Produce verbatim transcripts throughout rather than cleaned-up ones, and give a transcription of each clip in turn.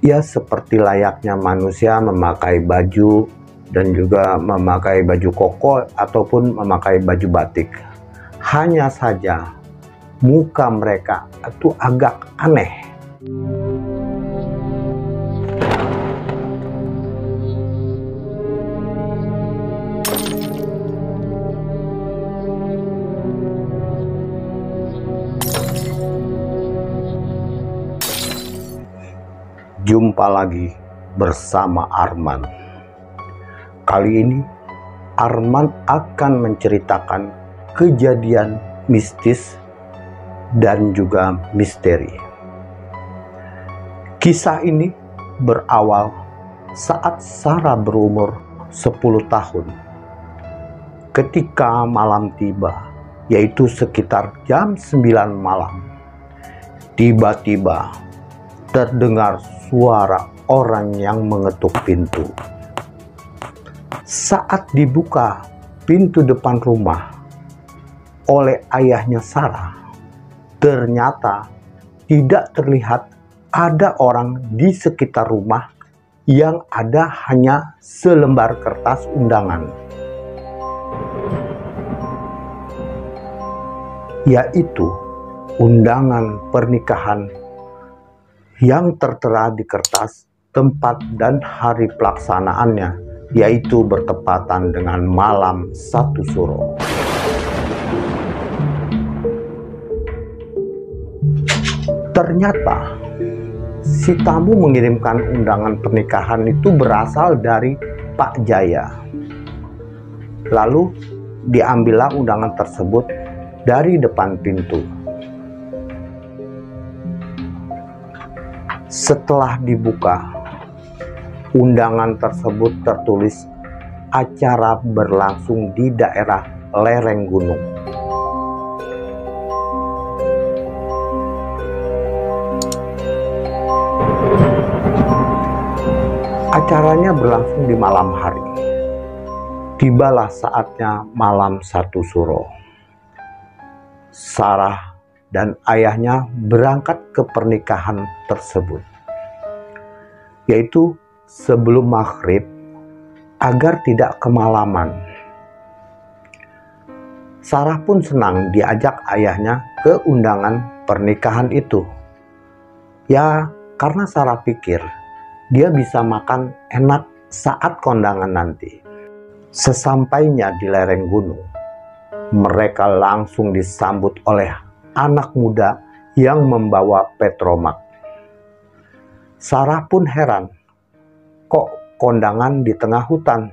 Ya, seperti layaknya manusia memakai baju dan juga memakai baju koko ataupun memakai baju batik. Hanya saja muka mereka itu agak aneh. Jumpa lagi bersama Arman. Kali ini Arman akan menceritakan kejadian mistis dan juga misteri. Kisah ini berawal saat Sarah berumur sepuluh tahun. Ketika malam tiba, yaitu sekitar jam sembilan malam, tiba-tiba terdengar suara orang yang mengetuk pintu. Saat dibuka pintu depan rumah oleh ayahnya Sarah, ternyata tidak terlihat ada orang di sekitar rumah, yang ada hanya selembar kertas undangan, yaitu undangan pernikahan yang tertera di kertas tempat dan hari pelaksanaannya, yaitu bertepatan dengan malam satu suro. Ternyata si tamu mengirimkan undangan pernikahan itu berasal dari Pak Jaya. Lalu diambillah undangan tersebut dari depan pintu. Setelah dibuka, undangan tersebut tertulis acara berlangsung di daerah lereng gunung. Acaranya berlangsung di malam hari. Tibalah saatnya malam satu suro. Sarah dan ayahnya berangkat ke pernikahan tersebut, yaitu sebelum maghrib agar tidak kemalaman. Sarah pun senang diajak ayahnya ke undangan pernikahan itu. Ya, karena Sarah pikir dia bisa makan enak saat kondangan nanti. Sesampainya di lereng gunung, mereka langsung disambut oleh anak muda yang membawa petromak. Sarah pun heran, kok kondangan di tengah hutan?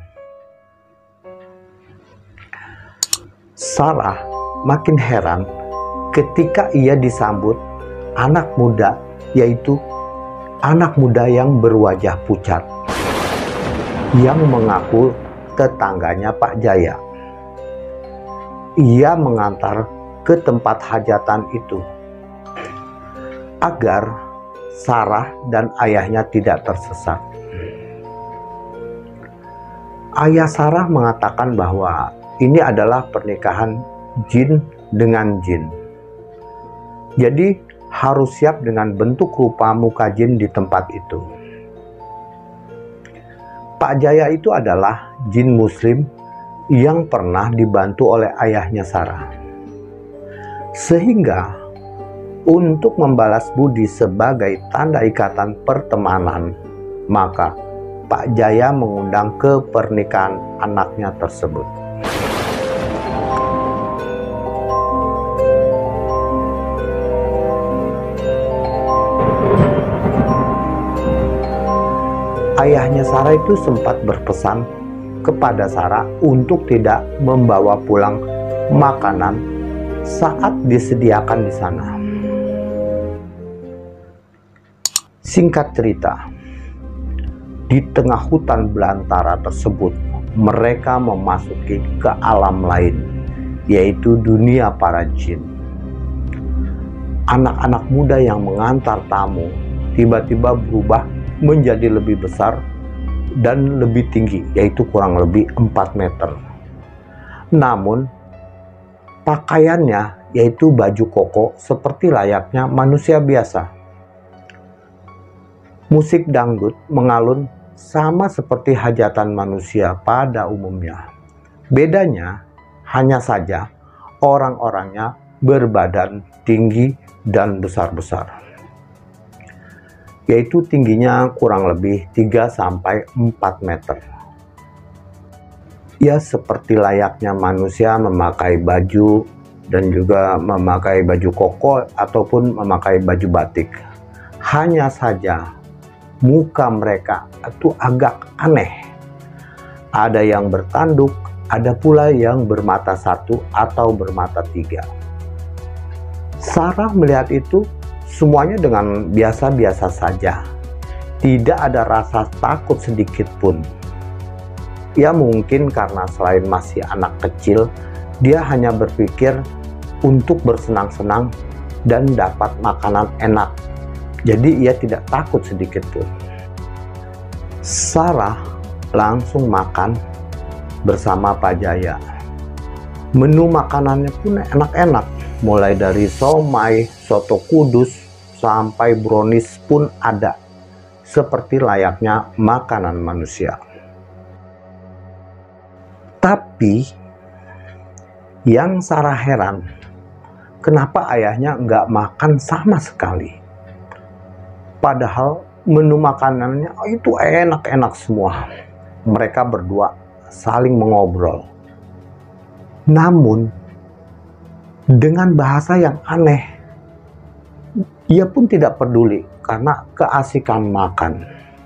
Sarah makin heran ketika ia disambut anak muda, yaitu anak muda yang berwajah pucat, yang mengaku tetangganya Pak Jaya. Ia mengantar ke tempat hajatan itu agar Sarah dan ayahnya tidak tersesat. Ayah Sarah mengatakan bahwa ini adalah pernikahan jin dengan jin. Jadi harus siap dengan bentuk rupa muka jin di tempat itu. Pak Jaya itu adalah jin muslim yang pernah dibantu oleh ayahnya Sarah. Sehingga untuk membalas budi sebagai tanda ikatan pertemanan, maka Pak Jaya mengundang ke pernikahan anaknya tersebut. Ayahnya Sarah itu sempat berpesan kepada Sarah untuk tidak membawa pulang makanan saat disediakan di sana. Singkat cerita, di tengah hutan belantara tersebut, mereka memasuki ke alam lain, yaitu dunia para jin. Anak-anak muda yang mengantar tamu tiba-tiba berubah menjadi lebih besar dan lebih tinggi, yaitu kurang lebih empat meter. Namun pakaiannya yaitu baju koko seperti layaknya manusia biasa. Musik dangdut mengalun sama seperti hajatan manusia pada umumnya. Bedanya hanya saja orang-orangnya berbadan tinggi dan besar-besar, yaitu tingginya kurang lebih tiga sampai empat meter. Ya, seperti layaknya manusia memakai baju dan juga memakai baju koko ataupun memakai baju batik. Hanya saja muka mereka itu agak aneh. Ada yang bertanduk, ada pula yang bermata satu atau bermata tiga. Sarah melihat itu semuanya dengan biasa-biasa saja. Tidak ada rasa takut sedikit pun. Ya mungkin karena selain masih anak kecil, dia hanya berpikir untuk bersenang-senang dan dapat makanan enak. Jadi ia tidak takut sedikit pun. Sarah langsung makan bersama Pak Jaya. Menu makanannya pun enak-enak, mulai dari somai, soto kudus, sampai brownies pun ada, seperti layaknya makanan manusia. Tapi yang Sarah heran, kenapa ayahnya nggak makan sama sekali? Padahal menu makanannya itu enak-enak semua. Mereka berdua saling mengobrol. Namun dengan bahasa yang aneh, ia pun tidak peduli karena keasikan makan.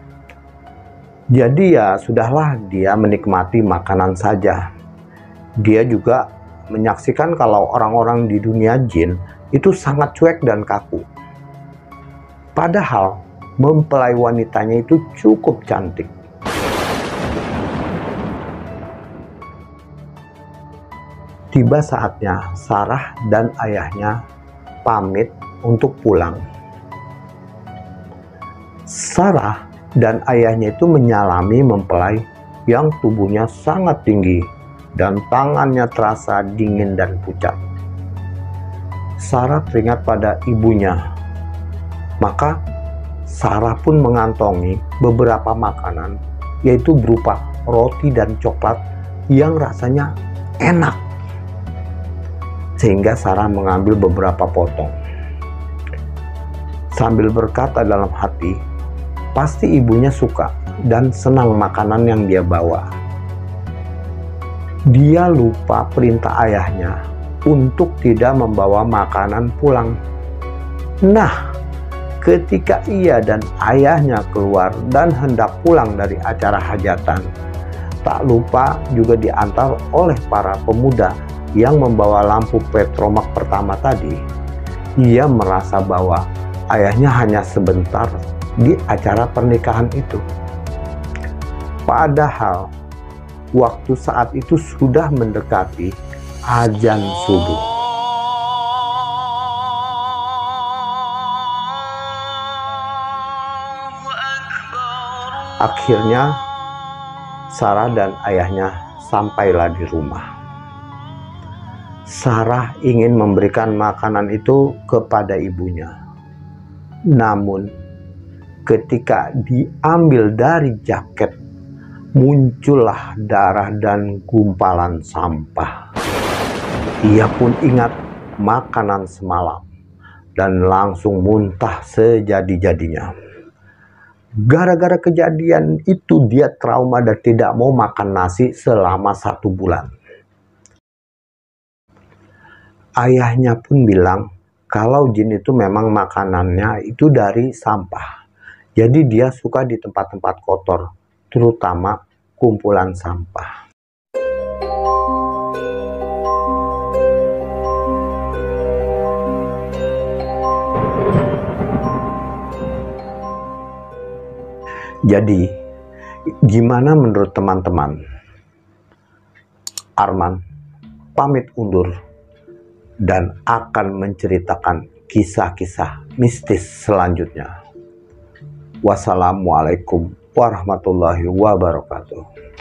Jadi ya sudahlah, dia menikmati makanan saja. Dia juga menyaksikan kalau orang-orang di dunia jin itu sangat cuek dan kaku. Padahal mempelai wanitanya itu cukup cantik. Tiba saatnya Sarah dan ayahnya pamit untuk pulang. Sarah dan ayahnya itu menyalami mempelai yang tubuhnya sangat tinggi dan tangannya terasa dingin dan pucat. Sarah teringat pada ibunya. Maka Sarah pun mengantongi beberapa makanan, yaitu berupa roti dan coklat yang rasanya enak. Sehingga Sarah mengambil beberapa potong. Sambil berkata dalam hati, pasti ibunya suka dan senang makanan yang dia bawa. Dia lupa perintah ayahnya untuk tidak membawa makanan pulang. Nah, ketika ia dan ayahnya keluar dan hendak pulang dari acara hajatan, tak lupa juga diantar oleh para pemuda yang membawa lampu petromak pertama tadi. Ia merasa bahwa ayahnya hanya sebentar di acara pernikahan itu. Padahal waktu saat itu sudah mendekati azan subuh. Akhirnya Sarah dan ayahnya sampailah di rumah. Sarah ingin memberikan makanan itu kepada ibunya. Namun ketika diambil dari jaket, muncullah darah dan gumpalan sampah. Ia pun ingat makanan semalam dan langsung muntah sejadi-jadinya. Gara-gara kejadian itu dia trauma dan tidak mau makan nasi selama satu bulan. Ayahnya pun bilang kalau jin itu memang makanannya itu dari sampah. Jadi dia suka di tempat-tempat kotor, terutama kumpulan sampah. Jadi, gimana menurut teman-teman? Arman pamit undur dan akan menceritakan kisah-kisah mistis selanjutnya. Wassalamualaikum warahmatullahi wabarakatuh.